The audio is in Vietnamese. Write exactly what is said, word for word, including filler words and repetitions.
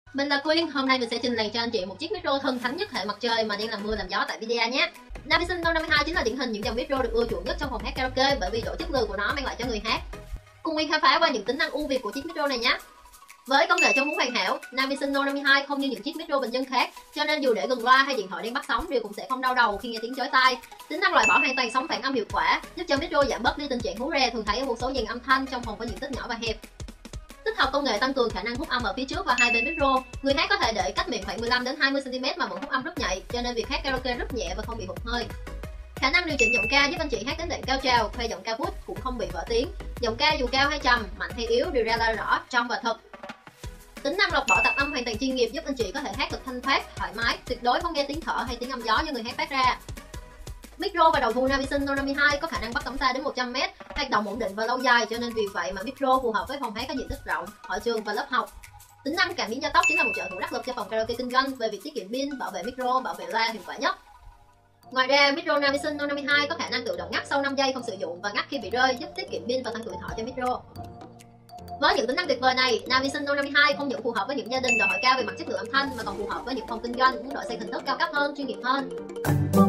Mình là Quyên, hôm nay mình sẽ trình bày cho anh chị một chiếc micro thần thánh nhất hệ mặt trời mà đang làm mưa làm gió tại video nhé. Navision Note năm mươi hai chính là điển hình những dòng micro được ưa chuộng nhất trong phòng hát karaoke bởi vì độ chất lượng của nó mang lại cho người hát. Cùng Quyên khám phá qua những tính năng ưu việt của chiếc micro này nhé. Với công nghệ chống búng hoàn hảo, Navision Note năm mươi hai không như những chiếc micro bình dân khác, cho nên dù để gần loa hay điện thoại đang bắt sóng đều cũng sẽ không đau đầu khi nghe tiếng chói tai. Tính năng loại bỏ hoàn toàn sóng phản âm hiệu quả, giúp cho micro giảm bớt đi tình trạng hú rè thường thấy ở một số dàn âm thanh trong phòng có diện tích nhỏ và hẹp. Tích hợp công nghệ tăng cường khả năng hút âm ở phía trước và hai bên micro. Người hát có thể để cách miệng khoảng mười lăm đến hai mươi xăng ti mét mà vẫn hút âm rất nhạy, cho nên việc hát karaoke rất nhẹ và không bị hụt hơi. Khả năng điều chỉnh giọng ca giúp anh chị hát đến đoạn cao trào, khoe giọng ca vút cũng không bị vỡ tiếng. Giọng ca dù cao hay trầm, mạnh hay yếu đều ra là rõ, trong và thật. Tính năng lọc bỏ tạp âm hoàn toàn chuyên nghiệp giúp anh chị có thể hát thật thanh thoát, thoải mái, tuyệt đối không nghe tiếng thở hay tiếng âm gió do người hát phát ra. Micro và đầu thu Navision Note năm mươi hai có khả năng bắt tầm xa đến một trăm mét, hoạt động ổn định và lâu dài, cho nên vì vậy mà micro phù hợp với phòng hát có diện tích rộng, hội trường và lớp học. Tính năng cảm biến gia tốc chính là một trợ thủ đắc lực cho phòng karaoke kinh doanh về việc tiết kiệm pin, bảo vệ micro, bảo vệ loa hiệu quả nhất. Ngoài ra, micro Navision Note năm mươi hai có khả năng tự động ngắt sau năm giây không sử dụng và ngắt khi bị rơi, giúp tiết kiệm pin và tăng tuổi thọ cho micro. Với những tính năng tuyệt vời này, Navision Note năm mươi hai không những phù hợp với những gia đình đòi hỏi cao về mặt chất lượng âm thanh mà còn phù hợp với những phòng kinh doanh muốn đổi sang hình thức cao cấp hơn, chuyên nghiệp hơn.